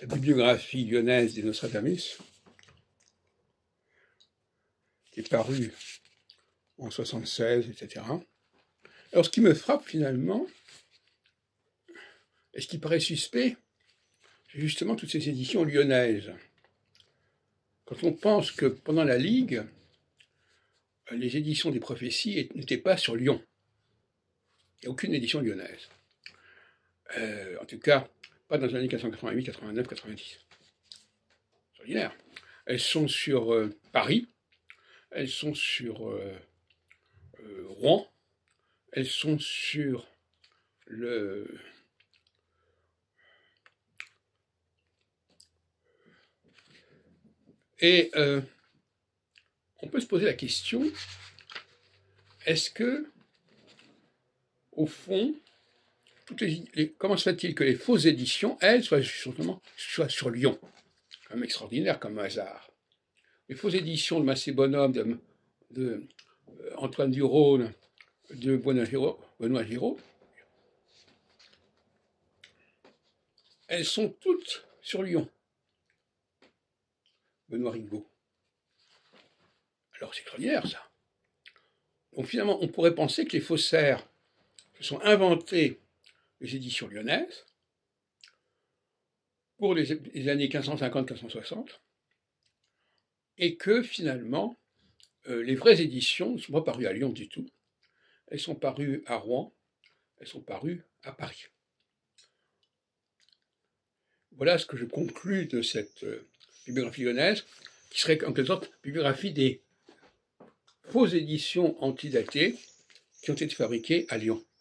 la bibliographie lyonnaise des Nostradamus, qui est parue en 76, etc. Alors, ce qui me frappe finalement, et ce qui paraît suspect, c'est justement toutes ces éditions lyonnaises. Quand on pense que pendant la Ligue, les éditions des prophéties n'étaient pas sur Lyon. Il n'y a aucune édition lyonnaise. En tout cas, pas dans les années 1988, 89, 90. C'est ordinaire. Elles sont sur Paris, elles sont sur Rouen, elles sont sur le... Et on peut se poser la question, est-ce que, au fond, comment se fait-il que les fausses éditions, elles, soient sur Lyon? Quand même extraordinaire comme hasard. Les fausses éditions de Massé Bonhomme, de Antoine Durone, de Benoît Giraud, elles sont toutes sur Lyon. Benoît Rigaud. Alors c'est extraordinaire ça. Donc finalement, on pourrait penser que les faussaires se sont inventés les éditions lyonnaises pour les années 1550-1560 et que finalement, les vraies éditions ne sont pas parues à Lyon du tout. Elles sont parues à Rouen, elles sont parues à Paris. Voilà ce que je conclus de cette bibliographie lyonnaise, qui serait en quelque sorte bibliographie des fausses éditions antidatées qui ont été fabriquées à Lyon.